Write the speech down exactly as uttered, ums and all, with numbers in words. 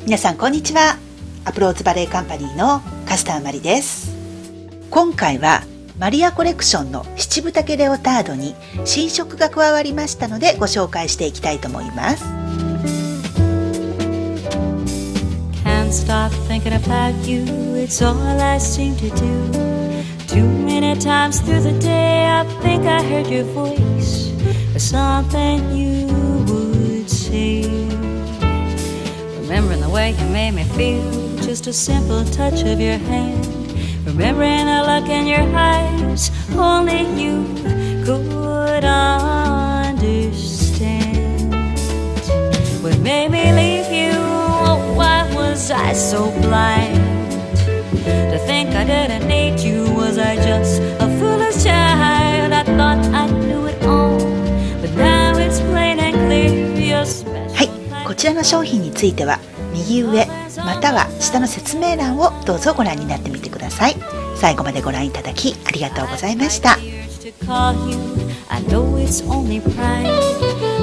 皆さんこんにちは。アプローズバレーカンパニーのカスターマリです。今回はマリアコレクションの七分丈レオタードに新色が加わりましたのでご紹介していきたいと思います。Can't stop thinking about you, it's all I seem to do. Too many times through the day I think I heard your voice, or something you would say. Remembering the way you made me feel, just a simple touch of your hand. Remembering the look in your eyes, only you could understand. What made me leave you? Oh, why was I so blind to think I didn't need you? Was I just a foolish child? I thought I knew it all, but now it's plain and clear you're special. はい、こちらの商品については右上または下の説明欄をどうぞご覧になってみてください。最後までご覧いただきありがとうございました。